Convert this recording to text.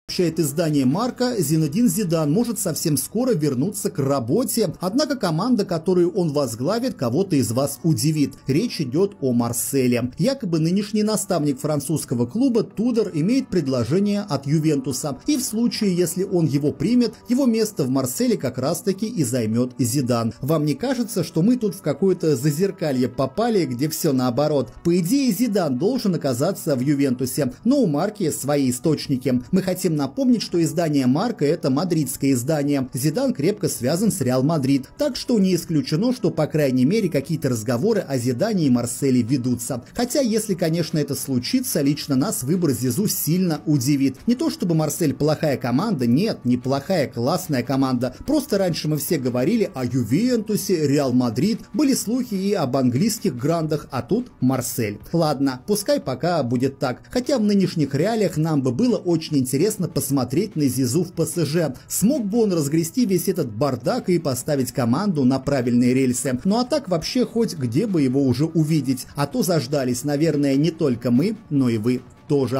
Сообщает издание «Марка», Зинедин Зидан может совсем скоро вернуться к работе, однако команда, которую он возглавит, кого-то из вас удивит. Речь идет о Марселе. Якобы нынешний наставник французского клуба Тудор имеет предложение от Ювентуса, и в случае, если он его примет, его место в Марселе как раз-таки и займет Зидан. Вам не кажется, что мы тут в какое-то зазеркалье попали, где все наоборот? По идее, Зидан должен оказаться в Ювентусе, но у Марки свои источники. Мы хотим напомнить, что издание «Марка» — это мадридское издание. Зидан крепко связан с Реал Мадрид, так что не исключено, что по крайней мере какие-то разговоры о Зидане и Марселе ведутся. Хотя, если, конечно, это случится, лично нас выбор Зизу сильно удивит. Не то чтобы Марсель плохая команда, нет, неплохая, классная команда. Просто раньше мы все говорили о Ювентусе, Реал Мадрид, были слухи и об английских грандах, а тут Марсель. Ладно, пускай пока будет так. Хотя в нынешних реалиях нам бы было очень интересно посмотреть на Зизу в ПСЖ. Смог бы он разгрести весь этот бардак и поставить команду на правильные рельсы? Ну а так вообще хоть где бы его уже увидеть. А то заждались, наверное, не только мы, но и вы тоже.